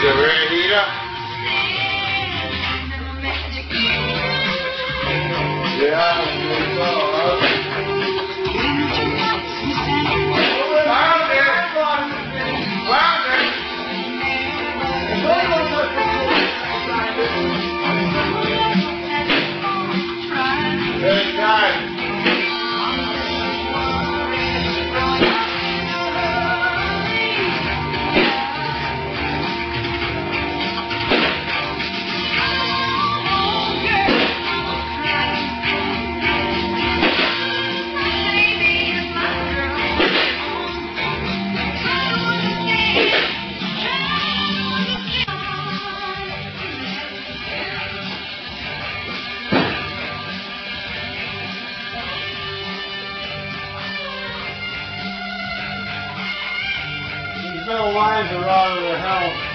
Is it ready to heat up? Yeah, it's all right. Hey, guys. These metal lines are out of the helm.